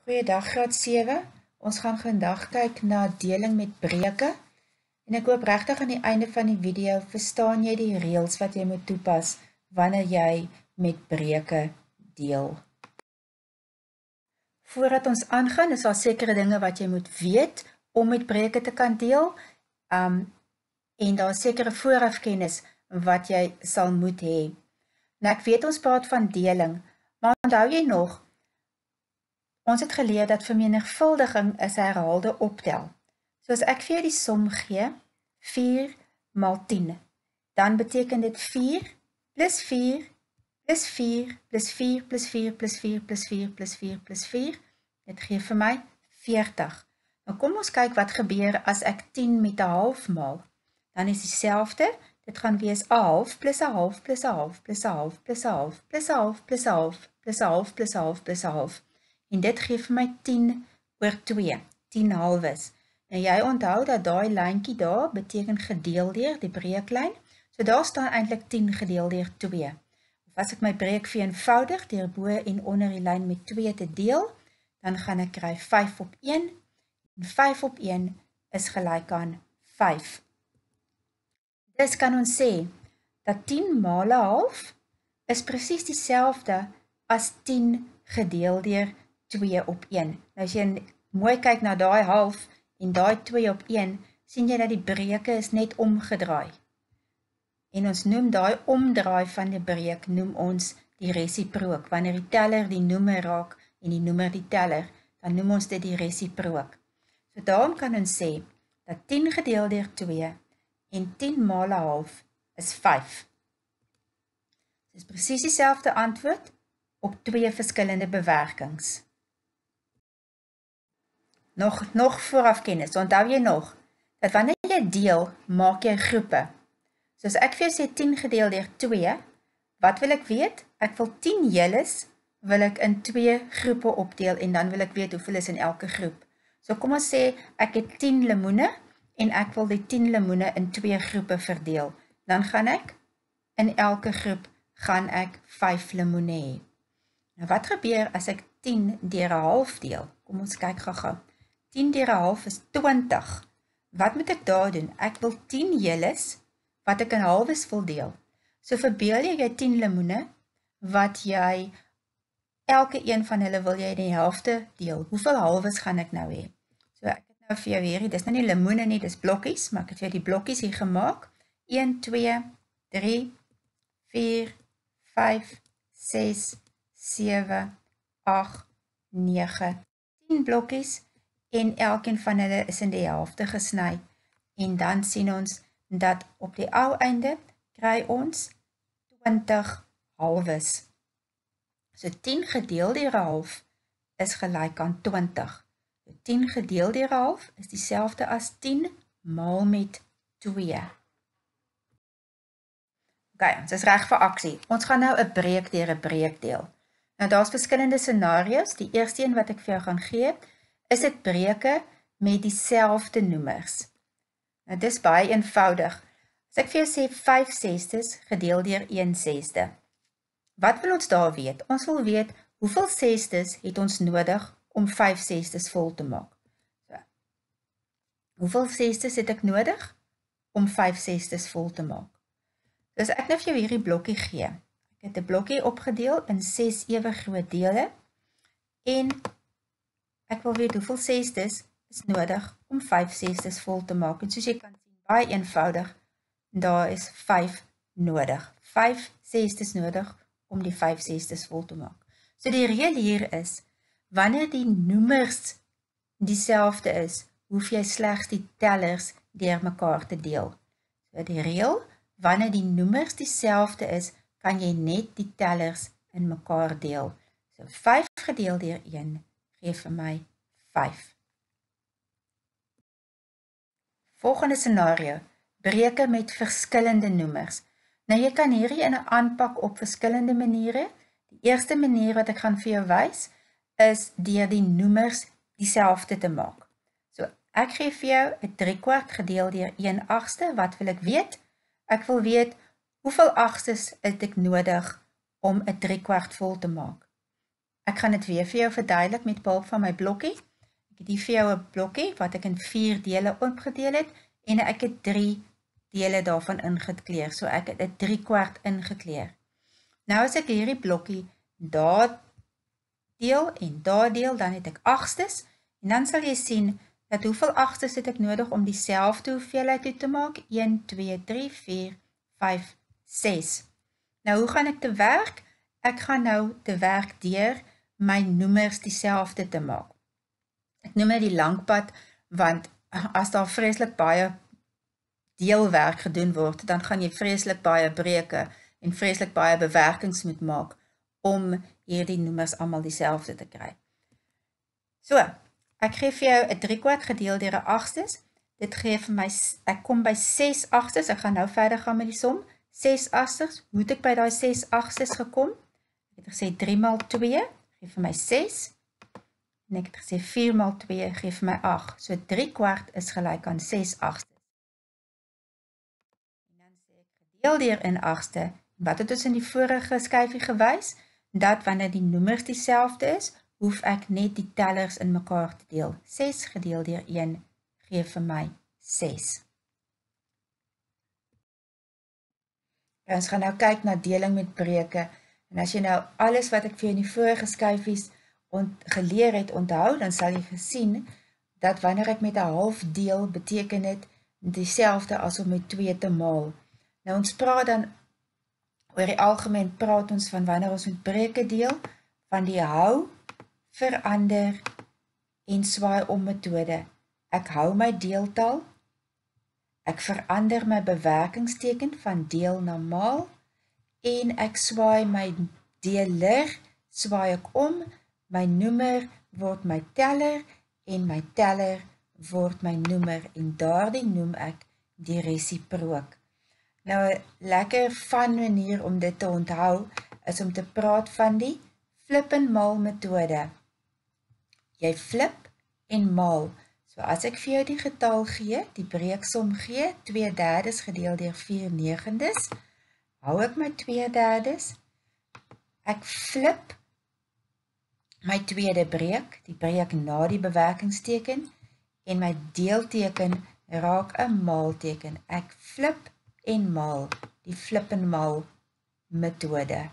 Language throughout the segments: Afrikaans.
Goeiedag graad 7. Ons gaan vandag kyk na deling met breuke. En ek hoop regtig aan die einde van die video verstaan jy die reëls wat jy moet toepas wanneer jy met breuke deel. Voordat ons aangaan, is daar sekere dinge wat jy moet weet om met breuke te kan deel. En daar is sekere voorafkennis wat jy sal moet hê. Nou ek weet ons praat van deling, maar onthou jy nog, ons het geleer dat vermenigvuldiging is herhaalde optel. So as ek vir jou die som gee, 4 maal 10, dan beteken dit 4 plus 4 plus 4 plus 4 plus 4 plus 4 plus 4 plus 4 plus 4, dit gee vir my 40. Nou kom ons kyk wat gebeur as ek 10 met 'n half maal. Dan is dieselfde, dit gaan wees 'n half plus 'n half plus 'n half plus 'n half plus 'n half plus 'n half plus 'n half plus 'n half plus 'n half plus 'n half. En dit gee vir my 10 oor 2, 10 halwes. Nou jy onthou dat daai lyntjie daar beteken gedeel deur die breuklyn. So daar staan eintlik 10 gedeel deur 2. Of as ek my breuk vereenvoudig deur bo en onder die lyn met 2 te deel, dan gaan ek kry 5 op 1. En 5 op 1 is gelyk aan 5. Dus kan ons sê dat 10 maal 'n half is presies dieselfde as 10 gedeel deur 2 op 1. Nou as jy mooi kyk na daai half en daai 2 op 1, sien jy dat die breuke is net omgedraai. En ons noem daai omdraai van die breuk, noem ons die resiprook. Wanneer die teller die noemer raak en die noemer die teller, dan noem ons dit die resiprook. So daarom kan ons sê dat 10 gedeel deur 2 en 10 maal 'n half is 5. Dit is presies dieselfde antwoord op 2 verskillende bewerkings. Nog voorafkennis, onthou jy nog, dat wanneer jy deel, maak jy groepe. So as ek vir jou sê 10 gedeel deur 2, wat wil ek weet? Ek wil 10 heeles, wil ek in 2 groepe opdeel en dan wil ek weet hoeveel is in elke groep. So kom ons sê, ek het 10 lemoene en ek wil die 10 lemoene in 2 groepe verdeel. Dan gaan ek, in elke groep, gaan ek 5 lemoene hê. Nou wat gebeur as ek 10 deur 'n half deel? Kom ons kyk gou-gou. 10 deur 'n half is 20. Wat moet ek daar doen? Ek wil 10 heeles, wat ek in halwes wil deel. So verbeel jy 10 lemoene, wat jy, elke een van hulle wil jy in die helfte deel. Hoeveel halwes gaan ek nou hê? So ek het nou vir jou hier, dis nou nie lemoene nie, dis blokkies, maar ek het vir die blokkies hier gemaak. 1, 2, 3, 4, 5, 6, 7, 8, 9, 10 blokkies, en elkeen van hulle is in die helfte gesny. En dan sien ons dat op die ou einde kry ons 20 halwes. So 10 gedeel deur 'n half is gelyk aan 20. So 10 gedeel deur 'n half is dieselfde as 10 maal met 2. Ok, ons is reg vir aksie. Ons gaan nou 'n breuk deur 'n breuk deel. Nou daar's verskillende scenario's. Die eerste een wat ek vir jou gaan gee, is dit breuke met dieselfde noemers. Nou dis baie eenvoudig. As ek vir jou sê 5/6 gedeel deur 1/6. Wat wil ons daar weet? Ons wil weet hoeveel 6's het ons nodig om 5/6 vol te maak. So, hoeveel 6's het ek nodig om 5/6 vol te maak? Dus ek nou vir jou hierdie blokkie gee. Ek het 'n blokkie opgedeel in 6 ewe groot dele en ek wil weet hoeveel 6's is nodig om 5/6 vol te maak. En soos jy kan sien, baie eenvoudig, daar is 5 nodig. 5/6 nodig om die 5/6 vol te maak. So die reël hier is, wanneer die noemers dieselfde is, hoef jy slegs die tellers deur mekaar te deel. So die reël, wanneer die noemers dieselfde is, kan jy net die tellers in mekaar deel. So 5 gedeel deur 1 gee vir my 5. Volgende scenario, breuke met verskillende noemers. Nou jy kan hierdie in 'n aanpak op verskillende maniere. Die eerste manier wat ek gaan vir jou wys, is deur die noemers dieselfde te maak. So ek gee vir jou 'n 3/4 gedeel deur 1/8. Wat wil ek weet? Ek wil weet hoeveel 8's het ek nodig om 'n 3/4 vol te maak. Ek gaan dit weer vir jou verduidelik met behulp van my blokkie. Ek het hier vir jou 'n blokkie wat ek in 4 dele opgedeel het en ek het 3 dele daarvan ingekleur. So ek het 'n 3/4 ingekleur. Nou as ek hierdie blokkie daar deel en daar deel, dan het ek 8stes en dan sal jy sien dat hoeveel 8stes het ek nodig om dieselfde hoeveelheid toe te maak? 1, 2, 3, 4, 5, 6. Nou hoe gaan ek te werk? Ek gaan nou te werk deur my noemers dieselfde te maak. Ek noem dit die langpad, want as daar vreeslik baie deelwerk gedoen word, dan gaan jy vreeslik baie breuke en vreeslik baie bewerkings moet maak om hierdie noemers almal dieselfde te kry. So, ek gee vir jou 'n 3/4 gedeel deur 'n 8stes. Dit gee vir my, ek kom by 6 8stes. Ek gaan nou verder gaan met die som. 6 8stes. Hoe het ek by daai 6 8stes gekom? Ek het gesê 3 maal 2 gee vir my 6. En ek het gesê 4 maal 2 gee vir my 8. So 3/4 is gelyk aan 6 8stes. En dan sê ek gedeel deur in 8ste. Wat het ons in die vorige skyfie gewys? Dat wanneer die noemers dieselfde is, hoef ek net die tellers in mekaar te deel. 6 gedeel deur 1 gee vir my 6. Ons gaan nou kyk na deling met breuke. En as jy nou alles wat ek vir jou in die vorige skyfies geleer het onthou, dan sal jy gesien dat wanneer ek met 'n half deel, beteken dit dieselfde as om met 2 te maal. Nou ons praat dan oor die algemeen praat ons van wanneer ons met breuke deel, van die hou, verander en swaai om metode. Ek hou my deeltal, ek verander my bewerkingsteken van deel na maal en ek swaai my deler, swaai ek om, my noemer word my teller en my teller word my noemer en daardie noem ek die resiprook. Nou 'n lekker fun manier om dit te onthou is om te praat van die flip en maal metode. Jy flip en maal. So as ek vir jou die getal gee, die breeksom gee, 2/3 gedeel deur 4/9, hou ek my 2/3, ek flip my tweede breek, die breek na die bewerkingsteken, en my deelteken raak 'n maalteken. Ek flip en maal, die flip en maal metode.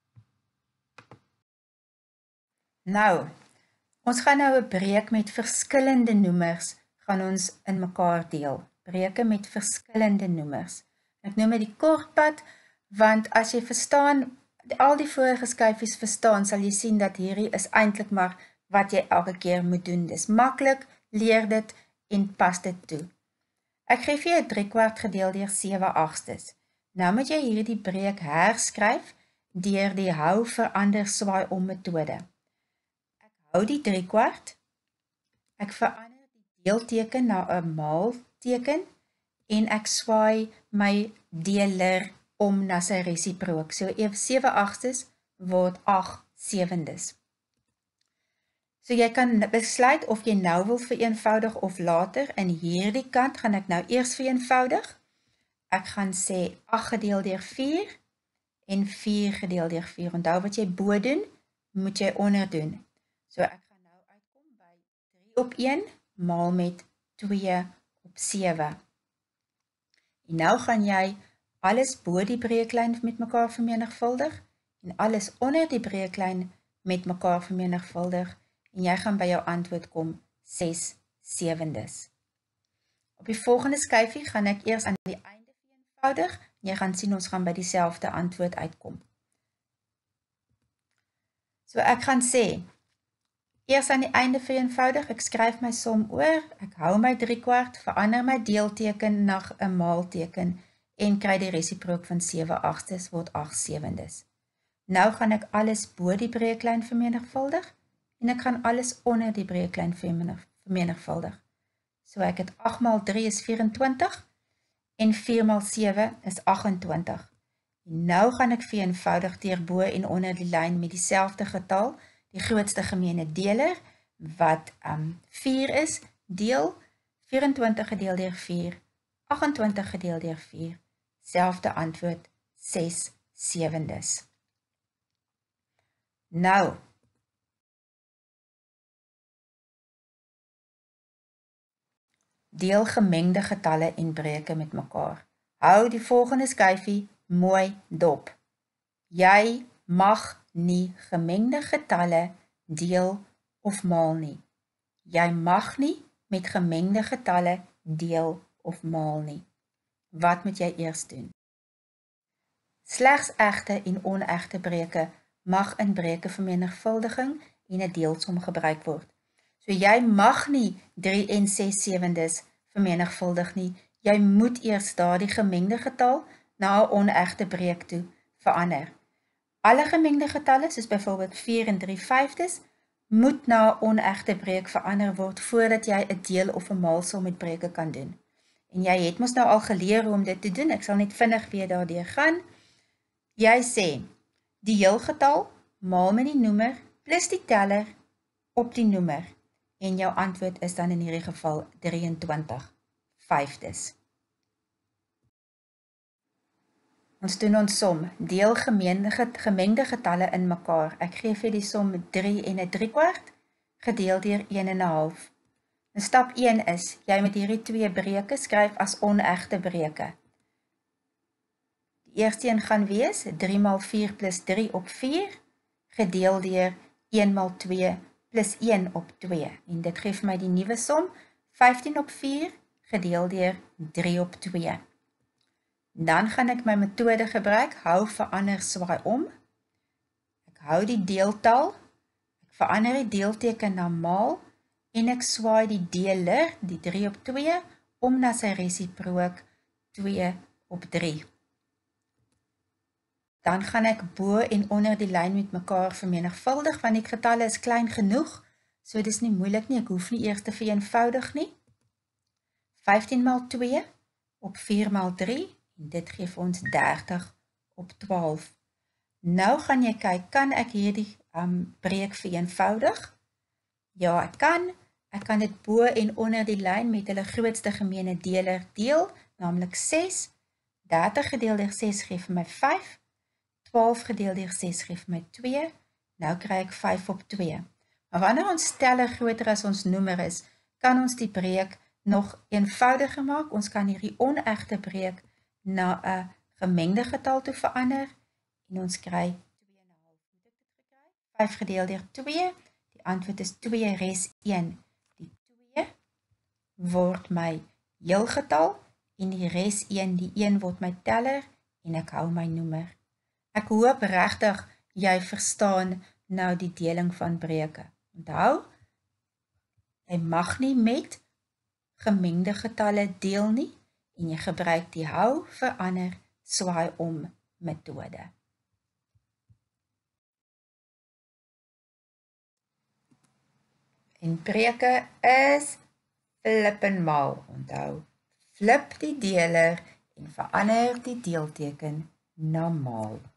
Nou, ons gaan nou 'n breek met verskillende noemers gaan ons in mekaar deel. Breuke met verskillende noemers. Ek noem dit die kortpad, want as jy verstaan, al die vorige skyfies verstaan, sal jy sien dat hierdie is eintlik maar wat jy elke keer moet doen. Dis maklik, leer dit en pas dit toe. Ek gee vir jou 3/4 gedeel deur 7/8. Nou moet jy hierdie breek herskryf deur die hou, verander, swaai om metode. Ek hou die 3/4, ek verander die deelteken na 'n maalteken en ek swaai my deler om na sy resiprook. So 7/8 word 8/7. So jy kan besluit of jy nou wil vereenvoudig of later. In hierdie kant gaan ek nou eers vereenvoudig. Ek gaan sê 8 gedeel deur 4 en 4 gedeel deur 4. Onthou wat jy bo doen, moet jy onder doen. So ek gaan nou uitkom by 3/1 maal met 2/7. En nou gaan jy alles bo die breeklyn met mekaar vermenigvuldig en alles onder die breeklyn met mekaar vermenigvuldig en jy gaan by jou antwoord kom 6/7. Op die volgende skyfie gaan ek eers aan die einde vereenvoudig en jy gaan sien ons gaan by dieselfde antwoord uitkom. So ek gaan sê, eers aan die einde vereenvoudig, ek skryf my som oor, ek hou my 3/4, verander my deelteken na 'n maalteken en kry die resiprook van 7/8 word 8/7. Nou gaan ek alles bo die breeklyn vermenigvuldig en ek gaan alles onder die breeklyn vermenigvuldig. So ek het 8 maal 3 is 24 en 4 maal 7 is 28. En nou gaan ek vereenvoudig deur bo en onder die lyn met dieselfde getal, die grootste gemeene deler, wat 4 is, deel 24 gedeel deur 4, 28 gedeel deur 4, selfde antwoord 6/7. Nou, Deel gemengde getalle en breuke met mekaar. Hou die volgende skyfie mooi dop. Jy mag nie gemengde getalle deel of maal nie. Jy mag nie met gemengde getalle deel of maal nie. Wat moet jy eers doen? Slegs egte en onegte breuke mag in breukevermenigvuldiging en 'n deelsom gebruik word. So jy mag nie 3 en 6/7 vermenigvuldig nie. Jy moet eers daardie gemengde getal na 'n onegte breuk toe verander. Alle gemengde getalle, soos byvoorbeeld 4 en 3/5, moet na 'n onegte breuk verander word voordat jy 'n deel of 'n maalsom met breuke kan doen. En jy het mos nou al geleer hoe om dit te doen. Ek sal net vinnig weer daardeur gaan. Jy sê, die heelgetal maal met die noemer plus die teller op die noemer. En jou antwoord is dan in hierdie geval 23/5. Ons doen ons som. Deel gemengde getalle in mekaar. Ek gee vir die som 3 en 1/3 gedeel deur 1,5. En stap 1 is, jy moet hierdie 2 breuke skryf as onegte breuke. Die eerste een gaan wees 3 maal 4 plus 3 op 4, gedeel deur 1 maal 2 plus 1 op 2. En dit gee vir my die nuwe som, 15 op 4, gedeel deur 3 op 2. Dan gaan ek my metode gebruik, hou, verander, swaai om. Ek hou die deeltal, ek verander die deelteken na maal, en ek swaai die deler, die 3 op 2, om na sy resiprook 2 op 3. Dan gaan ek bo en onder die lyn met mekaar vermenigvuldig, want die getalle is klein genoeg, so dis nie moeilik nie, ek hoef nie eers te vereenvoudig nie. 15 maal 2 op 4 maal 3, en dit geef ons 30 op 12. Nou gaan jy kyk, kan ek hierdie breuk vereenvoudig? Ja, ek kan. Ek kan dit bo en onder die lyn met hulle grootste gemene deler deel, naamlik 6. 30 gedeel deur 6 gee vir my 5. 12 gedeel deur 6 gee vir my 2. Nou kry ek 5 op 2. Maar wanneer ons teller groter as ons noemer is, kan ons die breuk nog eenvoudiger maak. Ons kan hierdie onegte breuk na 'n gemengde getal toe verander en ons kry 2,5. Moet ek dit gekry? 5 gedeel deur 2, die antwoord is 2 res 1. Die 2 word my heelgetal en die res 1, die 1 word my teller en ek hou my noemer. Ek hoop regtig jy verstaan nou die deling van breuke. Onthou, jy mag nie met gemengde getalle deel nie en jy gebruik die hou, verander, swaai om metode. En breuke is flip en maal, onthou. Flip die deler en verander die deelteken na maal.